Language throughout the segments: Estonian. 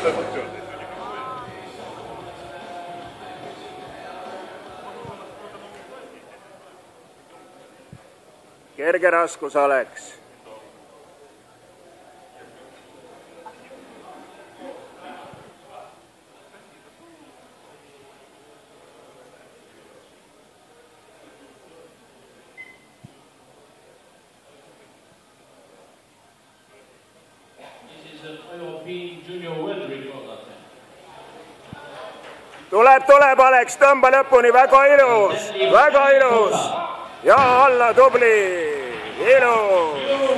Kerge raskus, Alex. Tuleb, Alex, tõmba lõpuni, väga ilus, väga ilus. Ja alla, tubli, ilus.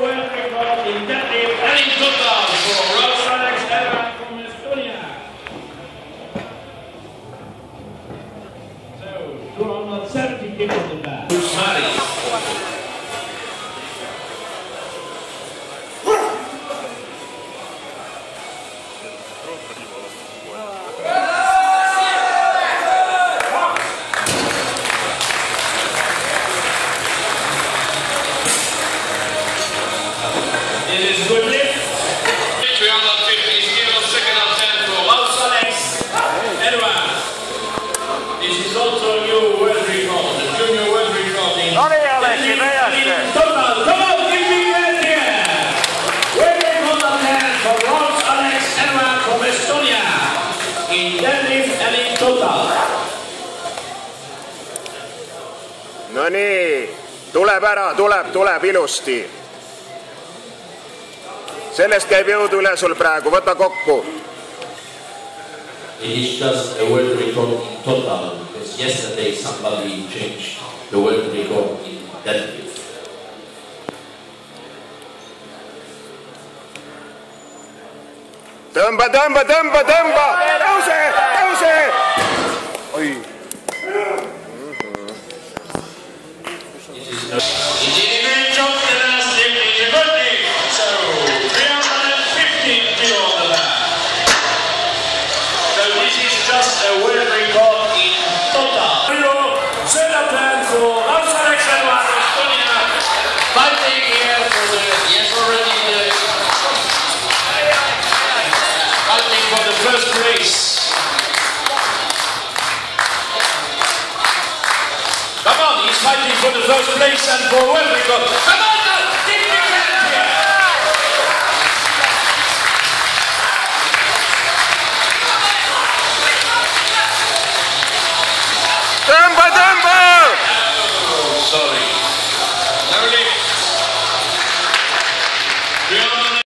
No nii, tuleb ära, tuleb ilusti. Sellest käib jõudu üle sul praegu, võta kokku. It is just a world record in total, because yesterday somebody changed the world record in deadlift. Tõmba! Tõuse! Oi! He did a great job in the last lift in the birthday, so 315 kilo on the back. So this is just a world record in total. Set a plan for Alex Eduardo Estonia, fighting here for the, fighting for the first place. Come on, he's fighting for the first place and for world record. Come on now, keep your hands here. Tõmba!